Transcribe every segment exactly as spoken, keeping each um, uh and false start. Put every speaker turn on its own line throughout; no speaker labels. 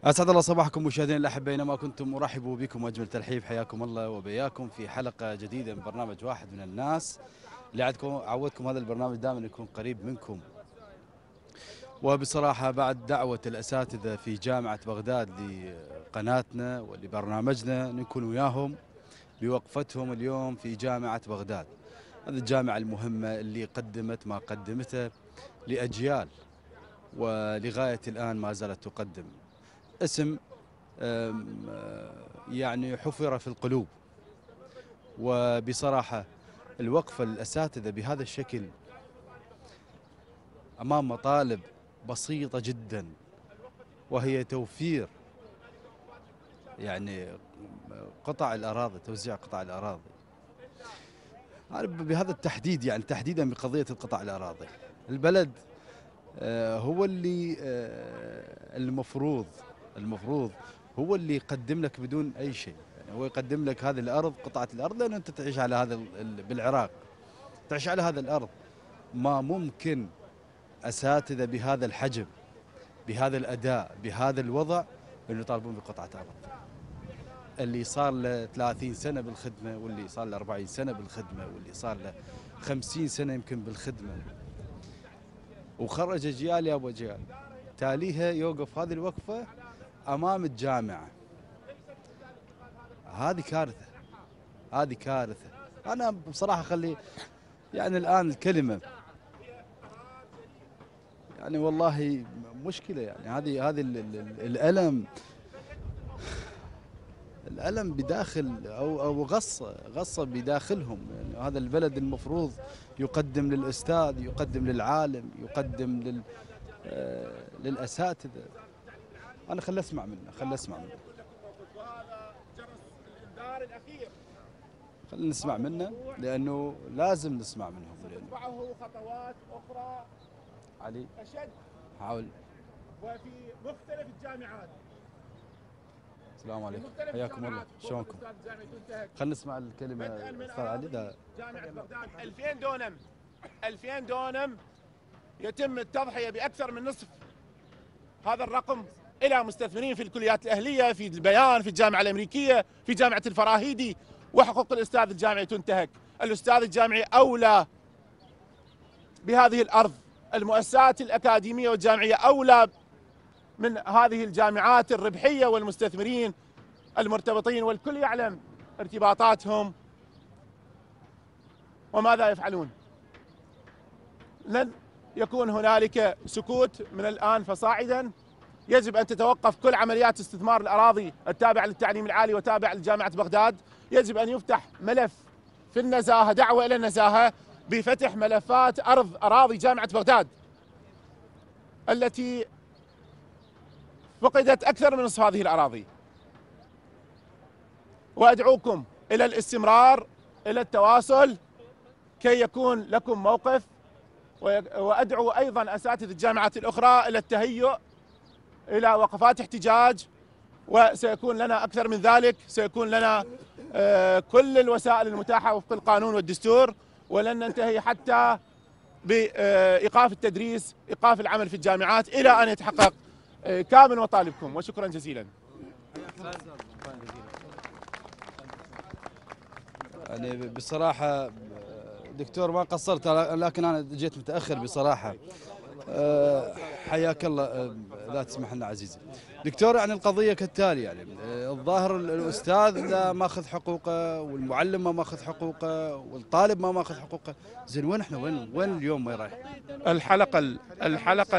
أسعد الله صباحكم مشاهدينا الأحبة، أينما كنتم أرحب بكم وأجمل ترحيب. حياكم الله وبياكم في حلقة جديدة من برنامج واحد من الناس اللي عدكم عودكم هذا البرنامج دائما يكون قريب منكم. وبصراحة بعد دعوة الأساتذة في جامعة بغداد لقناتنا ولبرنامجنا نكون وياهم بوقفتهم اليوم في جامعة بغداد، هذه الجامعة المهمة اللي قدمت ما قدمته لأجيال ولغاية الآن ما زالت تقدم. اسم يعني حفر في القلوب. وبصراحة الوقفة الأساتذة بهذا الشكل أمام مطالب بسيطة جدا، وهي توفير يعني قطع الأراضي، توزيع قطع الأراضي. أنا بهذا التحديد يعني تحديدا بقضية القطع الأراضي، البلد هو اللي المفروض المفروض هو اللي يقدم لك بدون أي شيء، يعني هو يقدم لك هذه الأرض، قطعة الأرض، لأن أنت تعيش على هذا بالعراق، تعيش على هذا الأرض. ما ممكن أساتذة بهذا الحجم، بهذا الأداء، بهذا الوضع، أنه يطالبون بقطعة أرض. اللي صار له ثلاثين سنة بالخدمة، واللي صار له أربعين سنة بالخدمة، واللي صار له خمسين سنة يمكن بالخدمة، وخرج أجيال يا أبو أجيال، تاليها يوقف هذه الوقفة أمام الجامعة. هذه كارثة، هذه كارثة. أنا بصراحة خلي يعني الآن الكلمة يعني والله مشكلة، يعني هذه هذه الألم الألم بداخل أو أو غصة غصة بداخلهم. يعني هذا البلد المفروض يقدم للأستاذ، يقدم للعالم، يقدم لل للأساتذة. أنا خل أسمع منه، خل أسمع منه خلينا نسمع منه، لأنه لازم نسمع منهم.
تتبعه خطوات أخرى
علي
أشد
حاول.
وفي مختلف الجامعات.
السلام عليكم، حياكم الله، شلونكم؟ خلينا نسمع الكلمة أستاذ علي. ده
جامعة بغداد ألفين دونم، ألفين دونم يتم التضحية بأكثر من نصف هذا الرقم إلى مستثمرين في الكليات الأهلية، في البيان، في الجامعة الأمريكية، في جامعة الفراهيدي، وحقوق الأستاذ الجامعي تنتهك. الأستاذ الجامعي أولى بهذه الأرض، المؤسسات الأكاديمية والجامعية أولى من هذه الجامعات الربحية والمستثمرين المرتبطين، والكل يعلم ارتباطاتهم وماذا يفعلون. لن يكون هنالك سكوت من الآن فصاعدا. يجب أن تتوقف كل عمليات استثمار الأراضي التابعة للتعليم العالي وتابعة لجامعة بغداد. يجب أن يفتح ملف في النزاهة، دعوة إلى النزاهة بفتح ملفات أرض أراضي جامعة بغداد التي فقدت أكثر من نصف هذه الأراضي. وأدعوكم إلى الاستمرار، إلى التواصل كي يكون لكم موقف. وأدعو أيضا أساتذة الجامعات الأخرى إلى التهيؤ إلى وقفات احتجاج، وسيكون لنا أكثر من ذلك. سيكون لنا كل الوسائل المتاحة وفق القانون والدستور، ولن ننتهي حتى بإيقاف التدريس، إيقاف العمل في الجامعات، إلى أن يتحقق كامل مطالبكم. وشكرا جزيلا.
يعني بصراحة دكتور ما قصرت، لكن أنا جيت متأخر بصراحة. حياك الله، لا تسمح لنا عزيزي دكتور. يعني القضية كالتالي، يعني الظاهر الأستاذ لا ماخذ حقوقه، والمعلم ما ماخذ حقوقه، والطالب ما ماخذ حقوقه. زين وين احنا؟ وين وين اليوم ما رايح؟
الحلقة الحلقة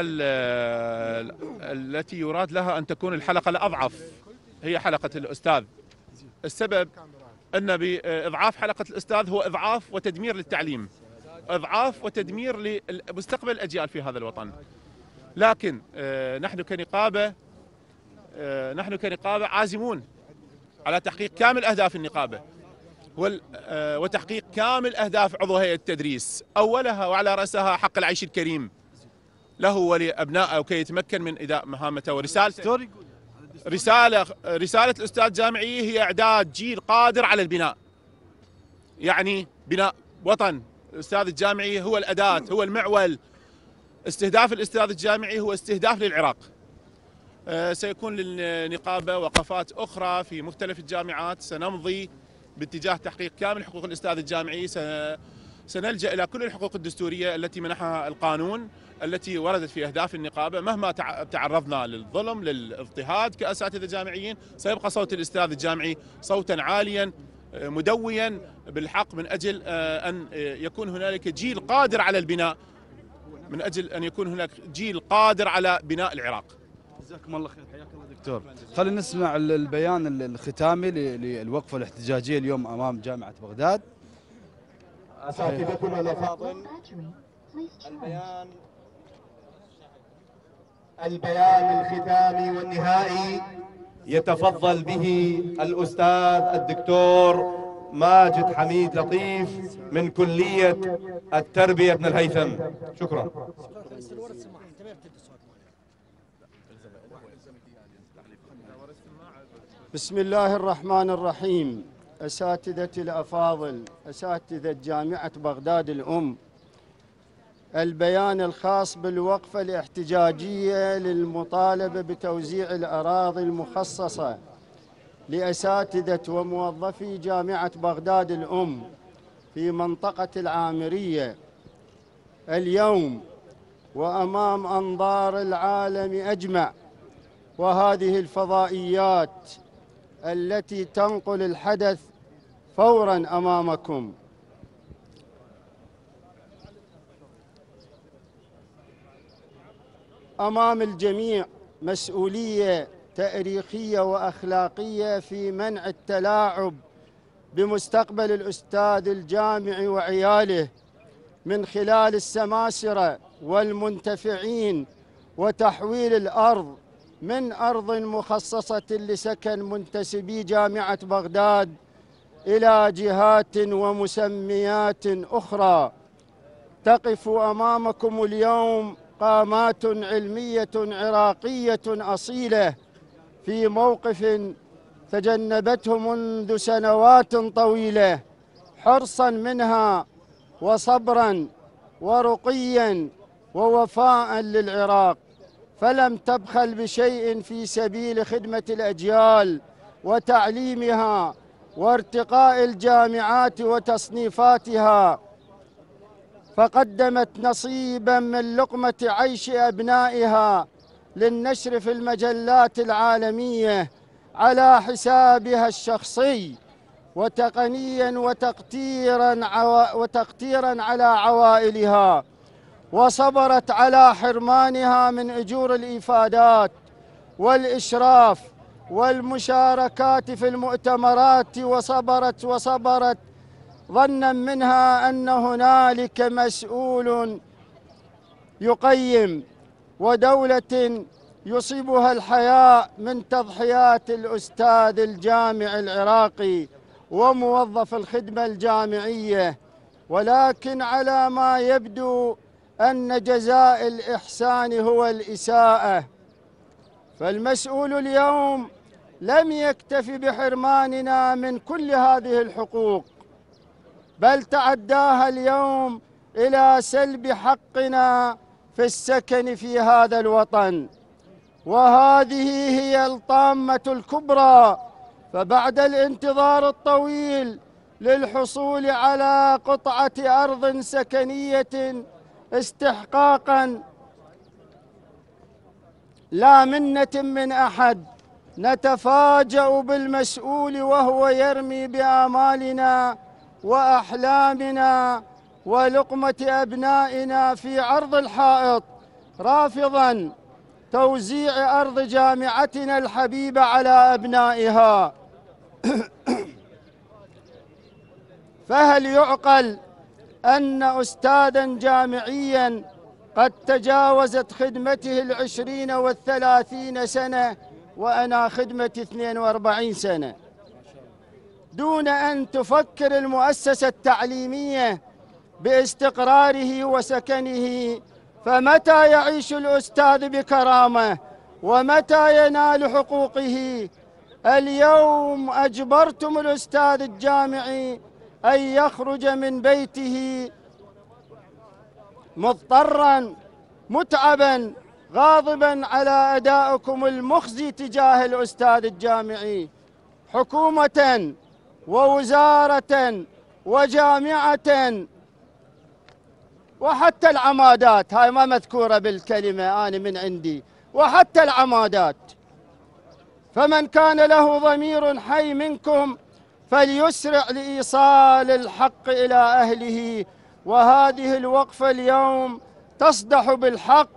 التي يراد لها أن تكون الحلقة الأضعف هي حلقة الأستاذ. السبب أن بإضعاف حلقة الأستاذ هو إضعاف وتدمير للتعليم، إضعاف وتدمير لمستقبل الأجيال في هذا الوطن. لكن نحن كنقابة نحن كنقابة عازمون على تحقيق كامل أهداف النقابة وتحقيق كامل أهداف عضو هيئة التدريس، أولها وعلى رأسها حق العيش الكريم له ولأبنائه كي يتمكن من أداء مهامته ورسالته. رسالة رسالة الأستاذ الجامعي هي إعداد جيل قادر على البناء، يعني بناء وطن. الأستاذ الجامعي هو الأداة، هو المعول. استهداف الأستاذ الجامعي هو استهداف للعراق. سيكون للنقابة وقفات أخرى في مختلف الجامعات. سنمضي باتجاه تحقيق كامل حقوق الأستاذ الجامعي. سنلجأ إلى كل الحقوق الدستورية التي منحها القانون، التي وردت في أهداف النقابة. مهما تعرضنا للظلم للاضطهاد كأساتذة جامعيين، سيبقى صوت الأستاذ الجامعي صوتا عاليا مدويا بالحق، من أجل أن يكون هنالك جيل قادر على البناء، من أجل أن يكون هناك جيل قادر على بناء العراق.
جزاكم الله خير، حياك الله دكتور. خلينا نسمع البيان الختامي للوقفة الاحتجاجية اليوم أمام جامعة بغداد.
أساتذتنا الأفاضل، البيان البيان الختامي والنهائي يتفضل به الأستاذ الدكتور ماجد حميد لطيف من كلية التربية ابن الهيثم. شكرا.
بسم الله الرحمن الرحيم. أساتذتي الأفاضل، أساتذة جامعة بغداد الأم، البيان الخاص بالوقفة الاحتجاجية للمطالبة بتوزيع الأراضي المخصصة لأساتذة وموظفي جامعة بغداد الأم في منطقة العامرية اليوم وأمام أنظار العالم أجمع، وهذه الفضائيات التي تنقل الحدث فوراً أمامكم. أمام الجميع مسؤولية تاريخية وأخلاقية في منع التلاعب بمستقبل الأستاذ الجامعي وعياله من خلال السماسرة والمنتفعين، وتحويل الأرض من أرض مخصصة لسكن منتسبي جامعة بغداد إلى جهات ومسميات أخرى. تقف أمامكم اليوم قامات علمية عراقية أصيلة في موقف تجنبته منذ سنوات طويلة، حرصا منها وصبرا ورقيا ووفاء للعراق، فلم تبخل بشيء في سبيل خدمة الأجيال وتعليمها وارتقاء الجامعات وتصنيفاتها، فقدمت نصيبا من لقمة عيش أبنائها للنشر في المجلات العالمية على حسابها الشخصي، وتقنيا وتقتيرا عو... وتقتيرا على عوائلها، وصبرت على حرمانها من أجور الإفادات والإشراف والمشاركات في المؤتمرات، وصبرت وصبرت ظنا منها أن هنالك مسؤول يقيم ودولة يصيبها الحياء من تضحيات الأستاذ الجامعي العراقي وموظف الخدمة الجامعية، ولكن على ما يبدو أن جزاء الإحسان هو الإساءة. فالمسؤول اليوم لم يكتفي بحرماننا من كل هذه الحقوق، بل تعداها اليوم إلى سلب حقنا في السكن في هذا الوطن، وهذه هي الطامة الكبرى. فبعد الانتظار الطويل للحصول على قطعة أرض سكنية استحقاقا لا منة من أحد، نتفاجأ بالمسؤول وهو يرمي بآمالنا وأحلامنا ولقمة أبنائنا في عرض الحائط، رافضا توزيع أرض جامعتنا الحبيبة على أبنائها. فهل يعقل أن أستاذا جامعيا قد تجاوزت خدمته العشرين والثلاثين سنة وأنا خدمتي اثنين وأربعين سنة دون أن تفكر المؤسسة التعليمية باستقراره وسكنه؟ فمتى يعيش الأستاذ بكرامة ومتى ينال حقوقه؟ اليوم أجبرتم الأستاذ الجامعي أن يخرج من بيته مضطرا متعبا غاضبا على أدائكم المخزي تجاه الأستاذ الجامعي، حكومة ووزارة وجامعة وحتى العمادات، هاي ما مذكورة بالكلمة أنا من عندي، وحتى العمادات. فمن كان له ضمير حي منكم فليسرع لإيصال الحق إلى أهله، وهذه الوقفة اليوم تصدح بالحق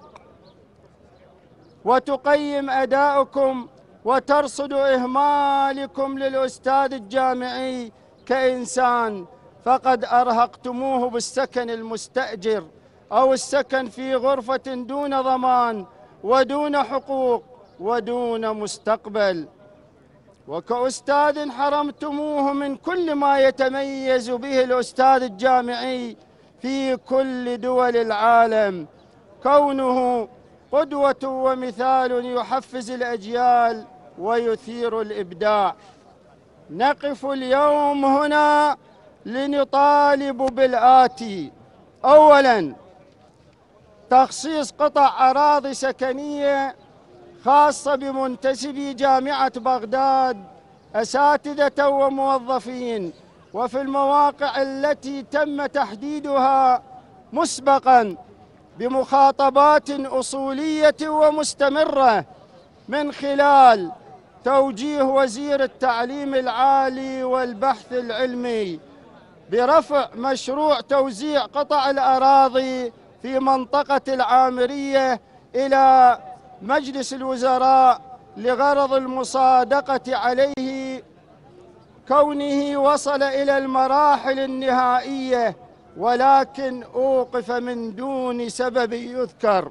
وتقيم أداءكم وترصد إهمالكم للأستاذ الجامعي كإنسان، فقد أرهقتموه بالسكن المستأجر أو السكن في غرفة دون ضمان ودون حقوق ودون مستقبل، وكأستاذ حرمتموه من كل ما يتميز به الأستاذ الجامعي في كل دول العالم، كونه قدوة ومثال يحفز الأجيال ويثير الإبداع. نقف اليوم هنا لنطالب بالآتي: أولاً، تخصيص قطع أراضي سكنية خاصة بمنتسبي جامعة بغداد أساتذة وموظفين، وفي المواقع التي تم تحديدها مسبقاً بمخاطبات أصولية ومستمرة من خلال توجيه وزير التعليم العالي والبحث العلمي برفع مشروع توزيع قطع الأراضي في منطقة العامرية إلى مجلس الوزراء لغرض المصادقة عليه، كونه وصل إلى المراحل النهائية ولكن أوقف من دون سبب يذكر.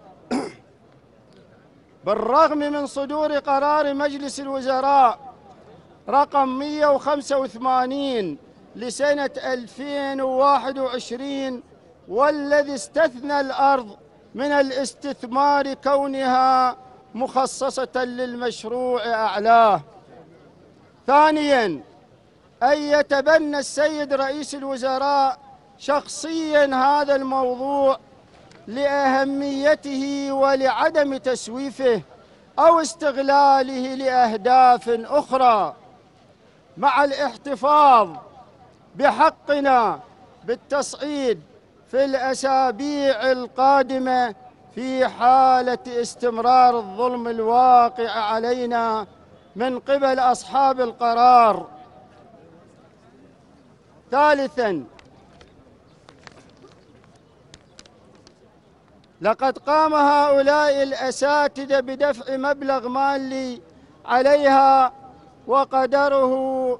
بالرغم من صدور قرار مجلس الوزراء رقم مئة وخمسة وثمانين لسنة ألفين وواحد وعشرين والذي استثنى الأرض من الاستثمار كونها مخصصة للمشروع أعلاه. ثانياً، أن يتبنى السيد رئيس الوزراء شخصياً هذا الموضوع لأهميته ولعدم تسويفه أو استغلاله لأهداف أخرى، مع الاحتفاظ بحقنا بالتصعيد في الأسابيع القادمة في حالة استمرار الظلم الواقع علينا من قبل أصحاب القرار. ثالثاً، لقد قام هؤلاء الأساتذة بدفع مبلغ مالي عليها وقدره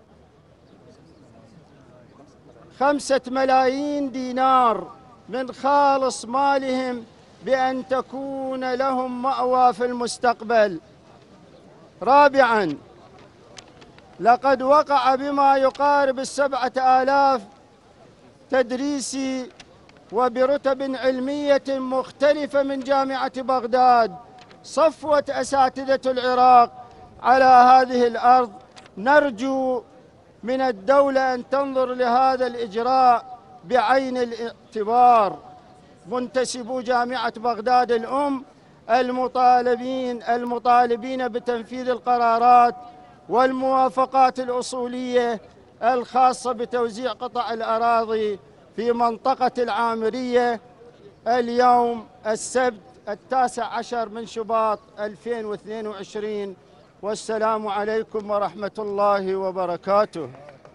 خمسة ملايين دينار من خالص مالهم بأن تكون لهم مأوى في المستقبل. رابعاً، لقد وقع بما يقارب السبعة آلاف تدريسي وبرتب علمية مختلفة من جامعة بغداد صفوة أساتذة العراق على هذه الأرض. نرجو من الدولة أن تنظر لهذا الإجراء بعين الاعتبار. منتسبو جامعة بغداد الأم المطالبين المطالبين بتنفيذ القرارات والموافقات الأصولية الخاصة بتوزيع قطع الأراضي في منطقة العامرية اليوم السبت التاسع عشر من شباط ألفين واثنين وعشرين، والسلام عليكم ورحمة الله وبركاته.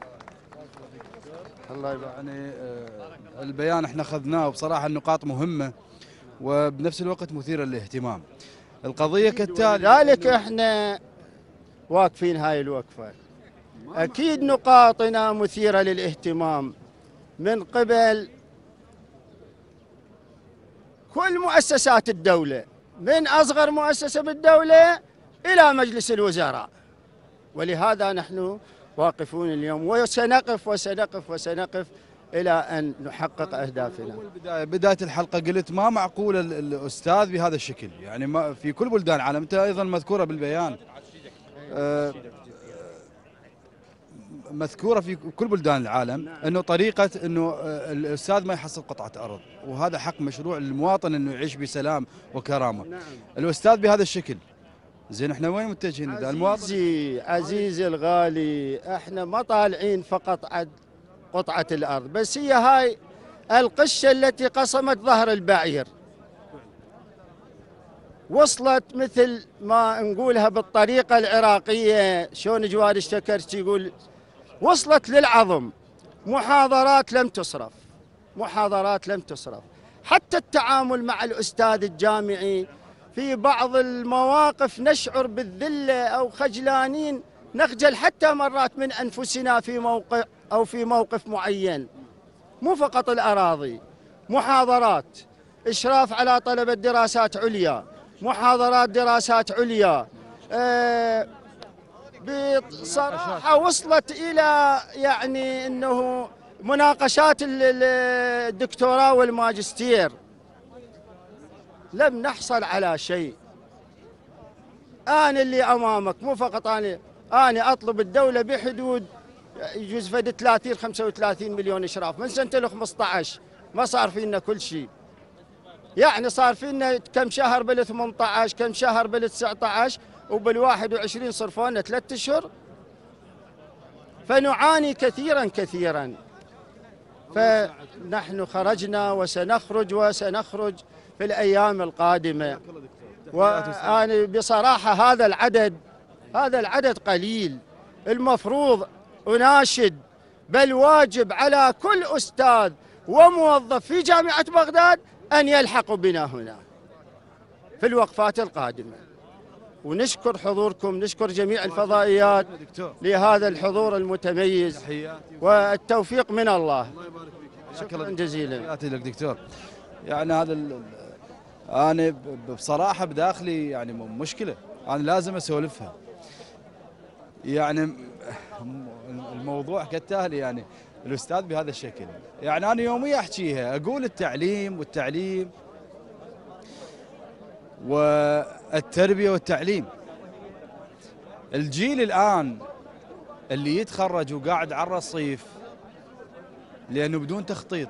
الله يبارك. يعني البيان احنا اخذناه وبصراحة النقاط مهمة وبنفس الوقت مثيرة للاهتمام. القضية كالتالي،
لذلك احنا واقفين هاي الوقفة. أكيد نقاطنا مثيرة للاهتمام من قبل كل مؤسسات الدولة، من أصغر مؤسسة بالدولة إلى مجلس الوزراء، ولهذا نحن واقفون اليوم وسنقف وسنقف وسنقف إلى أن نحقق أهدافنا.
بداية بداية الحلقة قلت ما معقول الأستاذ بهذا الشكل، يعني ما في كل بلدان العالم، أنت أيضا مذكورة بالبيان. مذكوره في كل بلدان العالم انه طريقه انه الاستاذ ما يحصل قطعه ارض، وهذا حق مشروع للمواطن انه يعيش بسلام وكرامه.
نعم.
الاستاذ بهذا الشكل، زين احنا وين متجهين؟ اذا المواطن
عزيزي عزيزي الغالي، احنا ما طالعين فقط عد قطعه الارض، بس هي هاي القشه التي قصمت ظهر البعير، وصلت مثل ما نقولها بالطريقة العراقية، شلون جواد الشكرتي يقول وصلت للعظم. محاضرات لم تصرف، محاضرات لم تصرف، حتى التعامل مع الأستاذ الجامعي في بعض المواقف نشعر بالذلة أو خجلانين، نخجل حتى مرات من أنفسنا في موقع أو في موقف معين. مو فقط الأراضي، محاضرات، إشراف على طلبة دراسات عليا، محاضرات دراسات عليا، أه بصراحة وصلت إلى يعني أنه مناقشات الدكتوراه والماجستير لم نحصل على شيء. أنا اللي أمامك مو فقط أنا أنا أطلب الدولة بحدود يجوز فد ثلاثين خمسة وثلاثين مليون إشراف من سنة ال خمسة عشر، ما صار فينا كل شيء. يعني صار فينا كم شهر بال ثمانية عشر، كم شهر بال تسعة عشر، وبال واحد وعشرين صرفوا لنا ثلاث اشهر، فنعاني كثيرا كثيرا. فنحن خرجنا وسنخرج وسنخرج في الايام القادمه. وانا بصراحه هذا العدد هذا العدد قليل، المفروض اناشد بل واجب على كل استاذ وموظف في جامعه بغداد أن يلحقوا بنا هنا في الوقفات القادمة. ونشكر حضوركم، نشكر جميع الفضائيات لهذا الحضور المتميز، والتوفيق من الله. شكرا جزيلا.
تحياتي لك دكتور. يعني هذا أنا بصراحة بداخلي يعني مشكلة أنا لازم أسولفها. يعني الموضوع كالتالي، يعني الأستاذ بهذا الشكل، يعني أنا يوميا أحكيها، أقول التعليم والتعليم والتربية والتعليم. الجيل الآن اللي يتخرج وقاعد على الرصيف لأنه بدون تخطيط،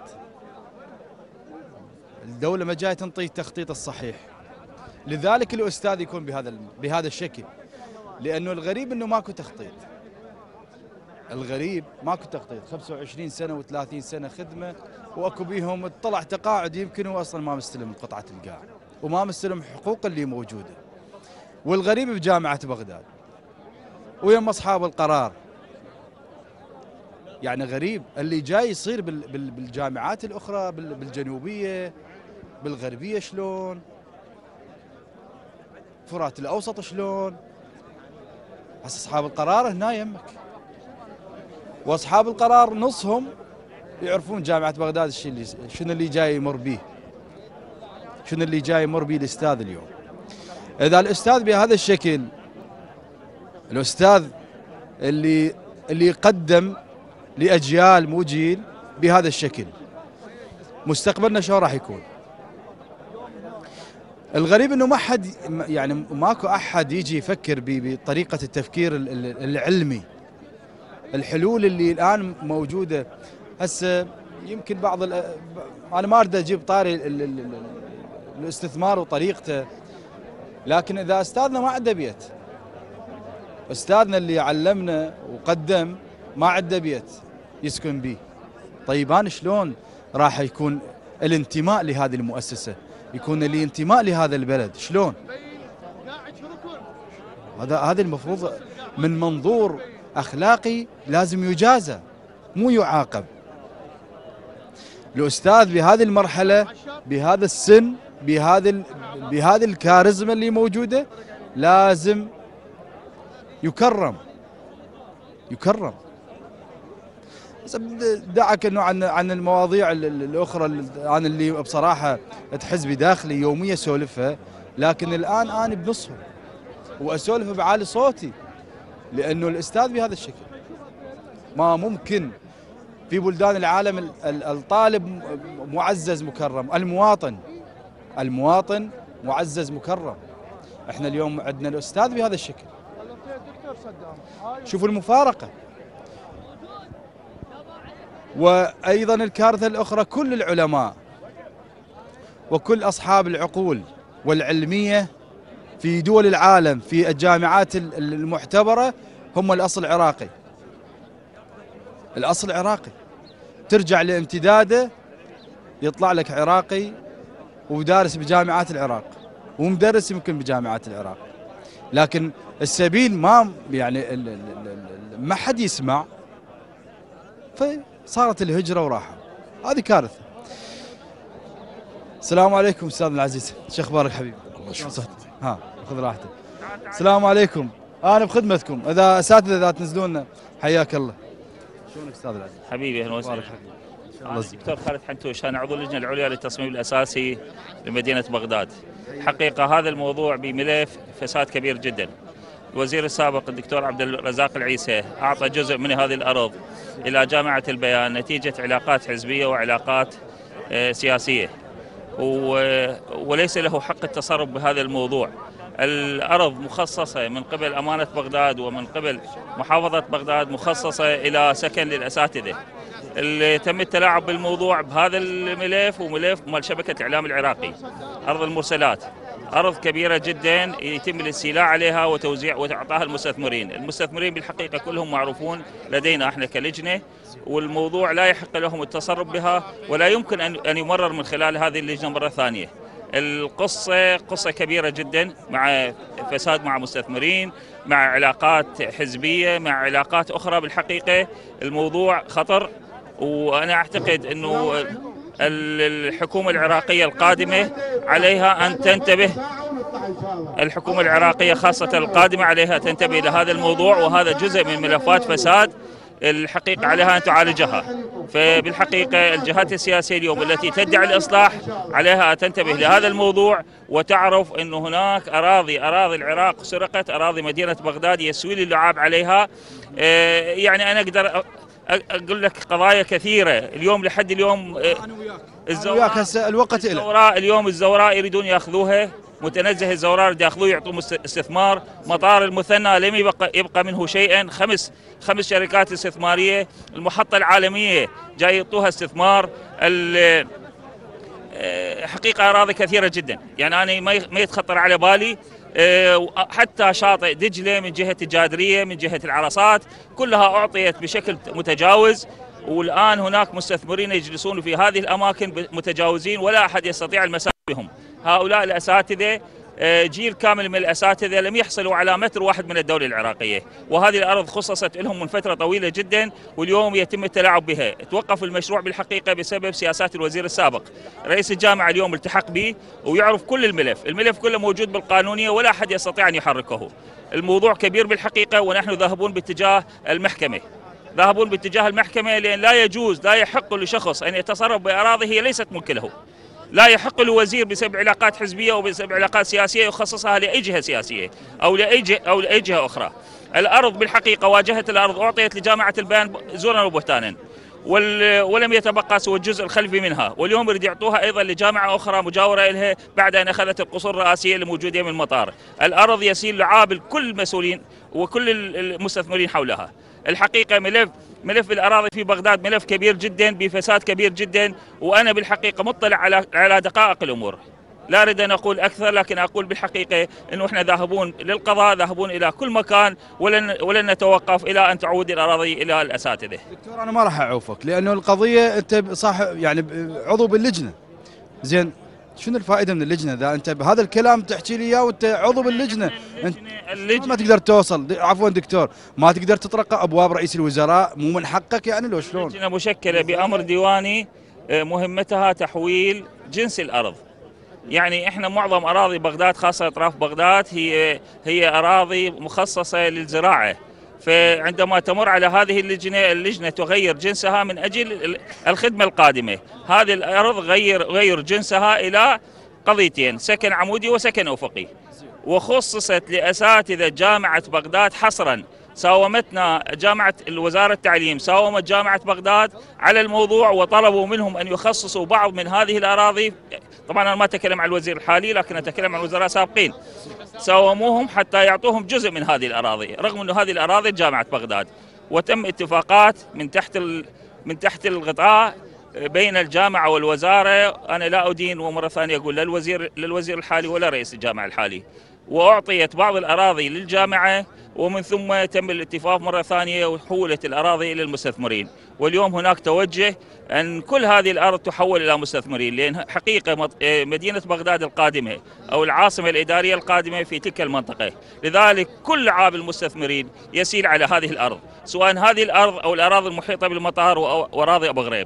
الدولة ما جاية تنطي التخطيط الصحيح، لذلك الأستاذ يكون بهذا بهذا الشكل. لأنه الغريب أنه ماكو تخطيط، الغريب ماكو تخطيط. خمسة وعشرين سنة وثلاثين سنة خدمة، واكو بيهم طلع تقاعد يمكن هو اصلا ما مستلم قطعة القاع وما مستلم حقوق اللي موجودة. والغريب بجامعة بغداد ويم اصحاب القرار. يعني غريب اللي جاي يصير بالجامعات الاخرى بالجنوبية بالغربية شلون، فرات الاوسط شلون. بس اصحاب القرار هنا يمك، واصحاب القرار نصهم يعرفون جامعة بغداد الشيء اللي شنو اللي جاي يمر به، شنو اللي جاي يمر به الاستاذ اليوم. اذا الاستاذ بهذا الشكل، الاستاذ اللي اللي يقدم لاجيال مو جيل بهذا الشكل، مستقبلنا شو راح يكون؟ الغريب انه ما حد يعني ماكو احد يجي يفكر بطريقة التفكير العلمي. الحلول اللي الان موجودة هسه يمكن بعض انا ما اريد اجيب طاري الاستثمار وطريقته، لكن اذا استاذنا ما عنده بيت، استاذنا اللي علمنا وقدم ما عنده بيت يسكن به، طيب انا شلون راح يكون الانتماء لهذه المؤسسة، يكون لي انتماء لهذا البلد شلون؟ هذا هذا المفروض من منظور اخلاقي لازم يجازى مو يعاقب. الاستاذ بهذه المرحله بهذا السن بهذا بهذه الكاريزما اللي موجوده لازم يكرم يكرم. دعك انه عن عن المواضيع الاخرى انا اللي بصراحه تحز بداخلي يوميا اسولفها، لكن الان انا بنصهم واسولف بعالي صوتي، لانه الاستاذ بهذا الشكل ما ممكن. في بلدان العالم الطالب معزز مكرم، المواطن المواطن معزز مكرم. احنا اليوم عندنا الاستاذ بهذا الشكل. شوفوا المفارقه، وأيضا الكارثة الأخرى كل العلماء وكل أصحاب العقول والعلمية في دول العالم في الجامعات المعتبرة هم الأصل عراقي. الأصل عراقي، ترجع لامتداده يطلع لك عراقي ودارس بجامعات العراق ومدرس يمكن بجامعات العراق، لكن السبيل ما يعني ما حد يسمع، فصارت الهجرة وراحة. هذه كارثة. السلام عليكم استاذنا العزيز، شو اخبارك حبيبي؟ ها خذ راحتك. السلام عليكم، انا بخدمتكم، اذا اساتذه اذا تنزلون حياك الله. شلونك استاذ العزيز؟
حبيبي اهلا وسهلا.
الله
الدكتور خالد حنتوش، انا عضو اللجنه العليا للتصميم الاساسي لمدينه بغداد. حقيقه هذا الموضوع بملف فساد كبير جدا. الوزير السابق الدكتور عبد الرزاق العيسى اعطى جزء من هذه الارض الى جامعه البيان نتيجه علاقات حزبيه وعلاقات سياسيه، وليس له حق التصرف بهذا الموضوع. الأرض مخصصة من قبل أمانة بغداد ومن قبل محافظة بغداد، مخصصة إلى سكن للأساتذة. اللي تم التلاعب بالموضوع بهذا الملف وملف مال شبكة الإعلام العراقي. أرض المرسلات أرض كبيرة جدا يتم الاستيلاء عليها وتوزيع وتعطاها المستثمرين. المستثمرين بالحقيقة كلهم معروفون لدينا احنا كلجنة، والموضوع لا يحق لهم التصرف بها ولا يمكن أن يمرر من خلال هذه اللجنة مرة ثانية. القصة قصة كبيرة جدا، مع فساد مع مستثمرين، مع علاقات حزبية، مع علاقات أخرى. بالحقيقة الموضوع خطر، وأنا أعتقد أنه الحكومة العراقية القادمة عليها أن تنتبه، الحكومة العراقية خاصة القادمة عليها تنتبه إلى هذا الموضوع، وهذا جزء من ملفات فساد الحقيقة عليها أن تعالجها. فبالحقيقة الجهات السياسية اليوم التي تدعي الإصلاح عليها أن تنتبه لهذا الموضوع وتعرف أن هناك أراضي أراضي العراق سرقت، أراضي مدينة بغداد يسوي اللعاب عليها. يعني أنا أقدر أقول لك قضايا كثيرة اليوم لحد اليوم.
الزوراء هسه الوقت
الزوراء اليوم الزوراء يريدون ياخذوها، متنزه الزوراء ياخذوه يعطوه استثمار. مطار المثنى لم يبقى يبقى منه شيئا، خمس خمس شركات استثماريه. المحطه العالميه جاي يعطوها استثمار. حقيقه اراضي كثيره جدا، يعني انا ما يتخطر على بالي. حتى شاطئ دجله من جهه الجادريه من جهه العرصات كلها اعطيت بشكل متجاوز، والان هناك مستثمرين يجلسون في هذه الاماكن متجاوزين ولا احد يستطيع المساس بهم. هؤلاء الاساتذه جيل كامل من الاساتذه لم يحصلوا على متر واحد من الدوله العراقيه، وهذه الارض خصصت لهم من فتره طويله جدا، واليوم يتم التلاعب بها. توقف المشروع بالحقيقه بسبب سياسات الوزير السابق. رئيس الجامعه اليوم التحق به ويعرف كل الملف، الملف كله موجود بالقانونيه ولا احد يستطيع ان يحركه. الموضوع كبير بالحقيقه، ونحن ذاهبون باتجاه المحكمه. ذاهبون باتجاه المحكمه لان لا يجوز لا يحق لشخص ان يتصرف باراضي هي ليست ملك له. لا يحق لوزير بسبب علاقات حزبيه وبسبب علاقات سياسيه يخصصها لاي جهه سياسيه او لاي جهه او لاي جهه اخرى. الارض بالحقيقه واجهه الارض اعطيت لجامعه البيان زورا وبهتانا، ولم يتبقى سوى الجزء الخلفي منها، واليوم يريد يعطوها ايضا لجامعه اخرى مجاوره لها بعد ان اخذت القصور الرئاسيه الموجوده من المطار. الارض يسيل لعاب كل المسؤولين وكل المستثمرين حولها. الحقيقه ملف ملف الاراضي في بغداد ملف كبير جدا بفساد كبير جدا، وانا بالحقيقه مطلع على على دقائق الامور. لا اريد ان اقول اكثر، لكن اقول بالحقيقه انه احنا ذاهبون للقضاء، ذاهبون الى كل مكان، ولن ولن نتوقف الى ان تعود الاراضي الى الاساتذه.
دكتور انا ما راح اعوفك لانه القضيه انت صاحب يعني عضو باللجنه. زين شنو الفائده من اللجنه اذا انت بهذا الكلام تحكي لي اياه وانت عضو باللجنه؟ انت اللجنة ما تقدر توصل، عفوا دكتور ما تقدر تطرق ابواب رئيس الوزراء، مو من حقك يعني لو شلون؟
اللجنه مشكله بامر ديواني مهمتها تحويل جنس الارض. يعني احنا معظم اراضي بغداد خاصه اطراف بغداد هي هي اراضي مخصصه للزراعه، فعندما تمر على هذه اللجنه اللجنه تغير جنسها من اجل الخدمه القادمه. هذه الارض غير غير جنسها الى قضيتين، سكن عمودي وسكن افقي، وخصصت لاساتذه جامعه بغداد حصرا. ساومتنا جامعة وزارة التعليم ساومت جامعة بغداد على الموضوع وطلبوا منهم أن يخصصوا بعض من هذه الأراضي. طبعا أنا ما أتكلم عن الوزير الحالي لكن أتكلم عن وزراء سابقين. ساوموهم حتى يعطوهم جزء من هذه الأراضي رغم أن هذه الأراضي جامعة بغداد، وتم اتفاقات من تحت من تحت الغطاء بين الجامعة والوزارة. أنا لا أدين ومرة ثانية أقول للوزير للوزير الحالي ولا رئيس الجامعة الحالي، وأعطيت بعض الأراضي للجامعة ومن ثم تم الاتفاق مرة ثانية وحولت الأراضي إلى المستثمرين. واليوم هناك توجه أن كل هذه الأرض تحول إلى مستثمرين، لأن حقيقة مدينة بغداد القادمة أو العاصمة الإدارية القادمة في تلك المنطقة، لذلك كل عاب المستثمرين يسيل على هذه الأرض، سواء هذه الأرض أو الأراضي المحيطة بالمطار وأراضي أبو غريب.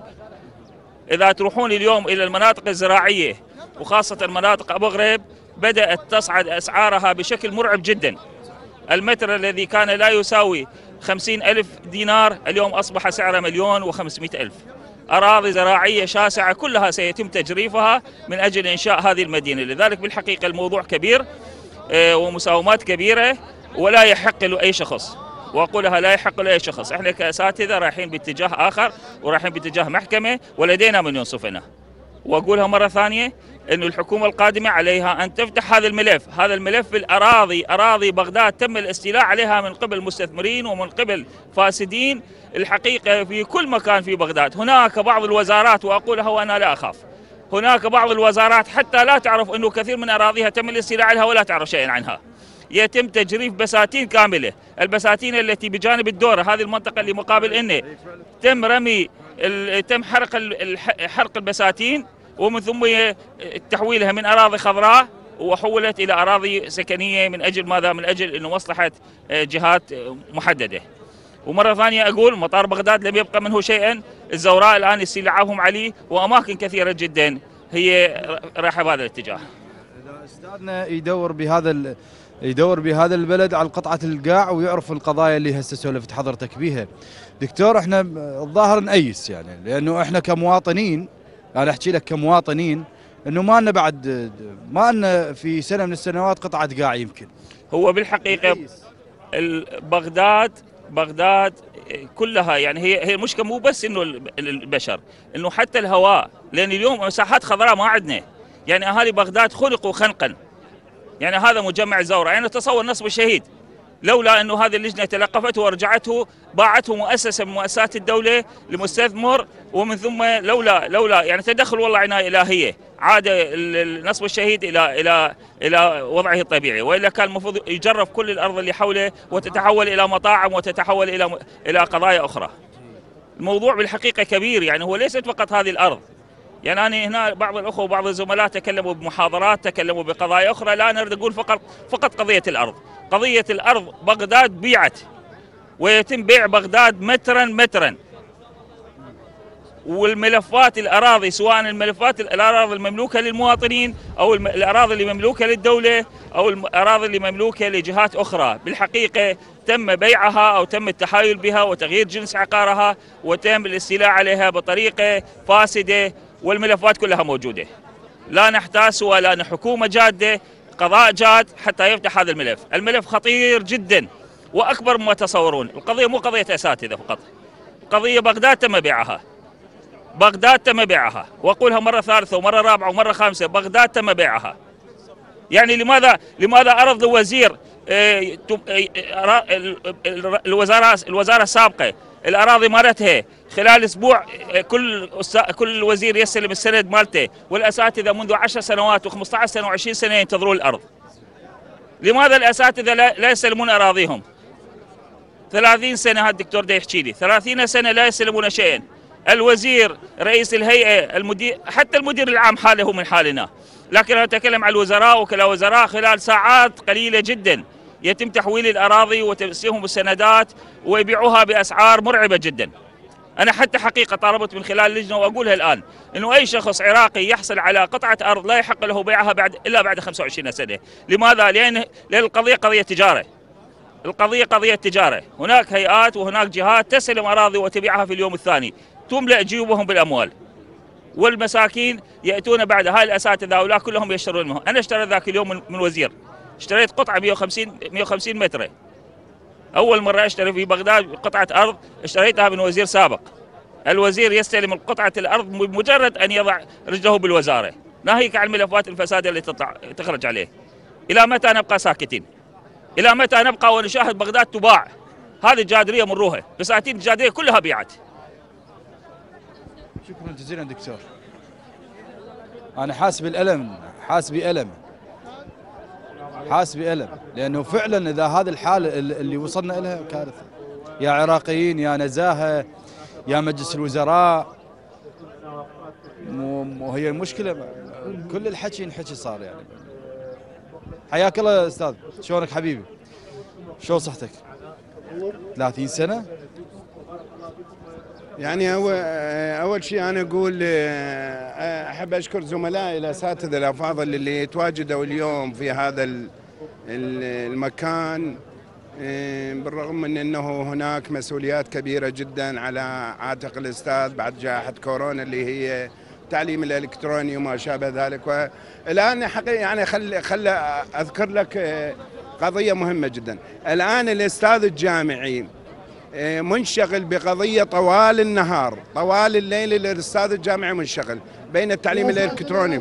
إذا تروحون اليوم إلى المناطق الزراعية وخاصة مناطق أبو غريب بدأت تصعد أسعارها بشكل مرعب جدا. المتر الذي كان لا يساوي خمسين ألف دينار اليوم أصبح سعره مليون وخمسمائة ألف. أراضي زراعية شاسعة كلها سيتم تجريفها من أجل إنشاء هذه المدينة. لذلك بالحقيقة الموضوع كبير ومساومات كبيرة ولا يحق له أي شخص، وأقولها لا يحق له أي شخص. إحنا كأساتذة رايحين باتجاه آخر ورايحين باتجاه محكمة ولدينا من ينصفنا. وأقولها مرة ثانية أن الحكومة القادمة عليها أن تفتح هذا الملف. هذا الملف الأراضي أراضي بغداد تم الاستيلاء عليها من قبل مستثمرين ومن قبل فاسدين. الحقيقة في كل مكان في بغداد هناك بعض الوزارات، وأقولها وأنا لا أخاف، هناك بعض الوزارات حتى لا تعرف أنه كثير من أراضيها تم الاستيلاء عليها ولا تعرف شيئا عنها. يتم تجريف بساتين كاملة، البساتين التي بجانب الدورة، هذه المنطقة اللي مقابل إنه تم رمي تم حرق حرق البساتين ومن ثم تحويلها من أراضي خضراء وحولت إلى أراضي سكنية من أجل ماذا؟ من أجل إنه مصلحة جهات محددة. ومرة ثانية أقول مطار بغداد لم يبقى منه شيئا، الزوراء الآن استيلاعهم عليه وأماكن كثيرة جدا هي رايحة بهذا الاتجاه.
أستاذنا يدور بهذا يدور بهذا البلد على قطعة القاع ويعرف القضايا اللي هسه سولفت حضرتك بيها. دكتور احنا الظاهر نأيس يعني، لأنه احنا كمواطنين، أنا أحكي لك كمواطنين انه ما لنا بعد ما لنا في سنه من السنوات قطعه قاع. يمكن
هو بالحقيقه بغداد بغداد كلها يعني هي هي المشكله مو بس انه البشر، انه حتى الهواء، لان اليوم مساحات خضراء ما عندنا. يعني اهالي بغداد خلقوا خنقا، يعني هذا مجمع زورة، يعني تصور نصب الشهيد لولا انه هذه اللجنه تلقفته ورجعته باعته مؤسسه من مؤسسات الدوله لمستثمر، ومن ثم لولا لولا يعني تدخل والله عنايه الهيه عاد نصب الشهيد الى الى الى وضعه الطبيعي، والا كان المفروض يجرف كل الارض اللي حوله وتتحول الى مطاعم وتتحول الى الى قضايا اخرى. الموضوع بالحقيقه كبير، يعني هو ليست فقط هذه الارض. يعني أنا هنا بعض الأخوة وبعض الزملاء تكلموا بمحاضرات، تكلموا بقضايا أخرى، لا أنا أريد أقول فقط فقط قضية الأرض. قضية الأرض بغداد بيعت ويتم بيع بغداد مترا مترا، والملفات الأراضي سواء الملفات الأراضي المملوكة للمواطنين أو الأراضي اللي مملوكة للدولة أو الأراضي اللي مملوكة لجهات أخرى، بالحقيقة تم بيعها أو تم التحايل بها وتغيير جنس عقارها وتم الاستيلاء عليها بطريقة فاسدة، والملفات كلها موجودة. لا نحتاس ولا أن حكومة جادة قضاء جاد حتى يفتح هذا الملف. الملف خطير جدا وأكبر مما تصورون. القضية مو قضية أساتذة فقط، قضية بغداد تم بيعها، بغداد تم بيعها، وأقولها مرة ثالثة ومرة رابعة ومرة خامسة، بغداد تم بيعها. يعني لماذا لماذا أرض الوزير الوزارة الوزارة السابقة الأراضي مالتها خلال أسبوع كل كل وزير يستلم السند مالته، والأساتذة منذ عشر سنوات وخمسة عشر سنة وعشرين سنة ينتظرون الأرض. لماذا الأساتذة لا يستلمون أراضيهم؟ ثلاثين سنة هذا الدكتور ده يحكي لي، ثلاثين سنة لا يستلمون شيئا. الوزير رئيس الهيئة المدير حتى المدير العام حاله من حالنا، لكن أنا أتكلم عن الوزراء وكلا وزراء خلال ساعات قليلة جدا يتم تحويل الأراضي وتسليمهم السندات ويبيعوها بأسعار مرعبة جدا. أنا حتى حقيقة طالبت من خلال اللجنة وأقولها الآن إنه أي شخص عراقي يحصل على قطعة أرض لا يحق له بيعها بعد إلا بعد خمسة وعشرين سنة. لماذا؟ لأن لأن القضية قضية تجارة. القضية قضية تجارة، هناك هيئات وهناك جهات تستلم أراضي وتبيعها في اليوم الثاني، تملأ جيوبهم بالأموال، والمساكين يأتون بعد. هاي الأساتذة هؤلاء كلهم يشترون منهم. أنا اشتريت ذاك اليوم من, من وزير، اشتريت قطعة مئة وخمسين مئة وخمسين متر، أول مرة أشتري في بغداد قطعة أرض اشتريتها من وزير سابق. الوزير يستلم قطعة الأرض بمجرد أن يضع رجله بالوزارة، ناهيك عن ملفات الفساد اللي تطلع تخرج عليه. إلى متى نبقى ساكتين؟ إلى متى نبقى ونشاهد بغداد تباع؟ هذه الجادرية مروها، بساتين الجادرية كلها بيعت.
شكرا جزيلا دكتور. انا حاسس بالالم، حاسس بألم، حاسس بألم، لانه فعلا اذا هذه الحاله اللي وصلنا لها كارثه. يا عراقيين، يا نزاهه، يا مجلس الوزراء، وهي المشكله كل الحكي ينحكي صار يعني. حياك الله يا استاذ، شلونك حبيبي؟ شلون صحتك؟ ثلاثين سنة؟
يعني أول أول شيء أنا أقول أحب أشكر زملائي الأساتذة الأفاضل اللي تواجدوا اليوم في هذا المكان، بالرغم من أنه هناك مسؤوليات كبيرة جدا على عاتق الأستاذ بعد جائحة كورونا اللي هي التعليم الإلكتروني وما شابه ذلك. والآن حقيقة يعني خل خل أذكر لك قضية مهمة جدا. الآن الأستاذ الجامعي منشغل بقضية طوال النهار، طوال الليل الأستاذ الجامعي منشغل بين التعليم الإلكتروني،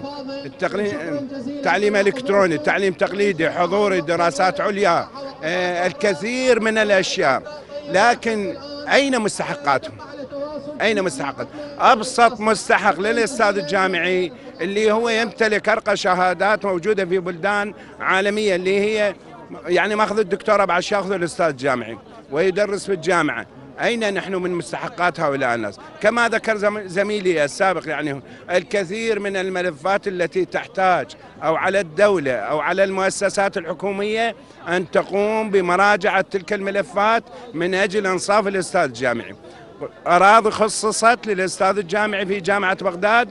التعليم الإلكتروني، التعليم تقليدي، حضوري، دراسات عليا، الكثير من الأشياء. لكن أين مستحقاتهم؟ أين مستحقات؟ أبسط مستحق للأستاذ الجامعي اللي هو يمتلك أرقى شهادات موجودة في بلدان عالمية، اللي هي يعني ماخذ الدكتوراه بعد ياخذ الأستاذ الجامعي ويدرس في الجامعة. أين نحن من مستحقات هؤلاء الناس؟ كما ذكر زميلي السابق، يعني الكثير من الملفات التي تحتاج أو على الدولة أو على المؤسسات الحكومية أن تقوم بمراجعة تلك الملفات من أجل إنصاف الأستاذ الجامعي. أراضي خصصت للأستاذ الجامعي في جامعة بغداد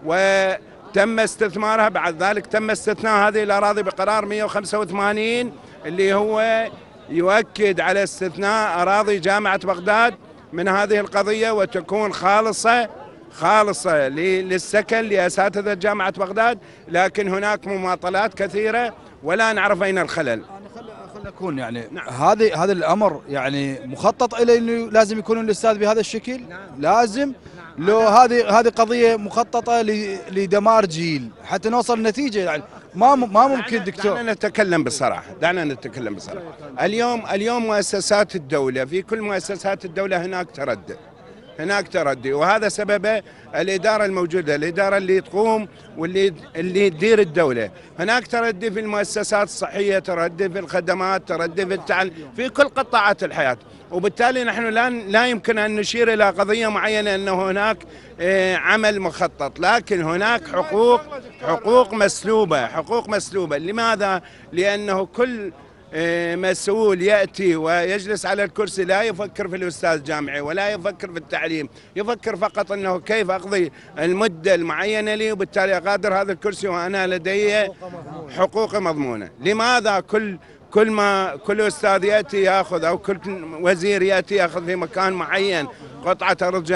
وتم استثمارها، بعد ذلك تم استثناء هذه الأراضي بقرار مئة وخمسة وثمانين اللي هو يؤكد على استثناء أراضي جامعة بغداد من هذه القضية وتكون خالصة خالصة للسكن لأساتذة جامعة بغداد. لكن هناك مماطلات كثيرة ولا نعرف أين الخلل.
خلينا نكون يعني نعم. هذا هذا الأمر يعني مخطط إلى أنه لازم يكون الأستاذ بهذا الشكل؟ نعم. لازم نعم. لو هذه هذه قضية مخططة لدمار جيل حتى نوصل نتيجة يعني ما ما ممكن دكتور.
دعنا نتكلم بصراحة، دعنا نتكلم بصراحة. اليوم اليوم مؤسسات الدولة، في كل مؤسسات الدولة هناك تردي، هناك تردي، وهذا سببه الإدارة الموجودة، الإدارة اللي تقوم واللي اللي تدير الدولة. هناك تردي في المؤسسات الصحية، تردي في الخدمات، تردي في التعليم، في كل قطاعات الحياة. وبالتالي نحن لا لا يمكن أن نشير إلى قضية معينة أنه هناك عمل مخطط، لكن هناك حقوق حقوق مسلوبة، حقوق مسلوبة. لماذا؟ لأنه كل مسؤول يأتي ويجلس على الكرسي لا يفكر في الأستاذ الجامعي ولا يفكر في التعليم، يفكر فقط أنه كيف أقضي المدة المعينة لي وبالتالي أغادر هذا الكرسي وأنا لدي حقوق مضمونة. لماذا كل كل ما كل أستاذ يأتي يأخذ أو كل وزير يأتي يأخذ في مكان معين قطعة أرض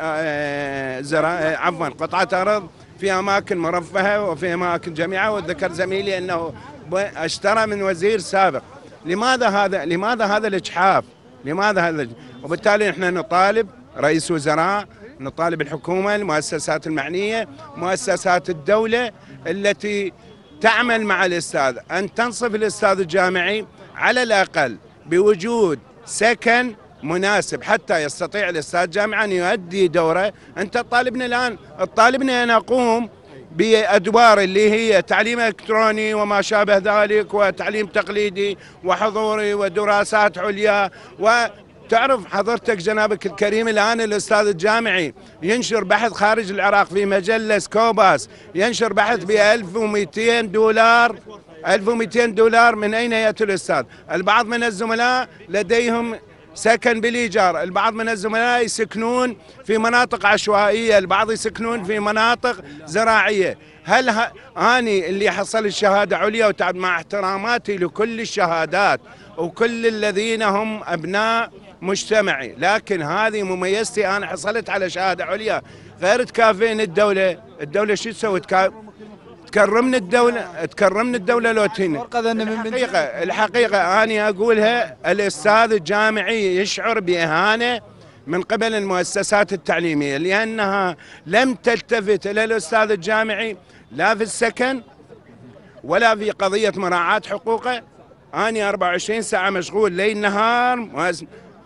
زراعية، عفوا قطعة أرض في أماكن مرفهة وفي أماكن جامعة؟ وذكر زميلي أنه اشترى من وزير سابق. لماذا هذا؟ لماذا هذا الإجحاف؟ لماذا هذا؟ وبالتالي نحن نطالب رئيس وزراء، نطالب الحكومة، المؤسسات المعنية، مؤسسات الدولة التي تعمل مع الأستاذ أن تنصف الأستاذ الجامعي على الأقل بوجود سكن مناسب حتى يستطيع الأستاذ الجامعي أن يؤدي دوره. أنت طالبنا الآن، طالبنا أن أقوم بأدوار اللي هي تعليم إلكتروني وما شابه ذلك وتعليم تقليدي وحضوري ودراسات عليا. وتعرف حضرتك جنابك الكريم الآن الأستاذ الجامعي ينشر بحث خارج العراق في مجلة سكوباس، ينشر بحث ب ألف ومئتين دولار، ألف ومئتين دولار. من أين يأتي الأستاذ؟ البعض من الزملاء لديهم سكن بالإيجار، البعض من الزملاء يسكنون في مناطق عشوائية، البعض يسكنون في مناطق زراعية. هل أني اللي حصل الشهادة عليا وتعب، مع احتراماتي لكل الشهادات وكل الذين هم أبناء مجتمعي، لكن هذه مميزتي أنا حصلت على شهادة عليا، غير تكافئني الدولة. الدولة شو تسوي؟ تكرمني الدولة، تكرمني الدولة لو تهني. الحقيقة الحقيقة أنا أقولها، الأستاذ الجامعي يشعر بإهانة من قبل المؤسسات التعليمية لأنها لم تلتفت إلى الأستاذ الجامعي لا في السكن ولا في قضية مراعاة حقوقه. أنا أربعة وعشرين ساعة مشغول ليل نهار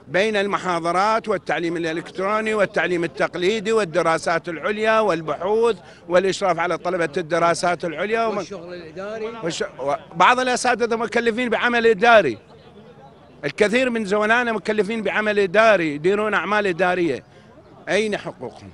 بين المحاضرات والتعليم الإلكتروني والتعليم التقليدي والدراسات العليا والبحوث والإشراف على طلبة الدراسات العليا
والشغل الإداري
والش... بعض الأساتذة مكلفين بعمل إداري. الكثير من زملائنا مكلفين بعمل إداري، يديرون أعمال إدارية. أين حقوقهم؟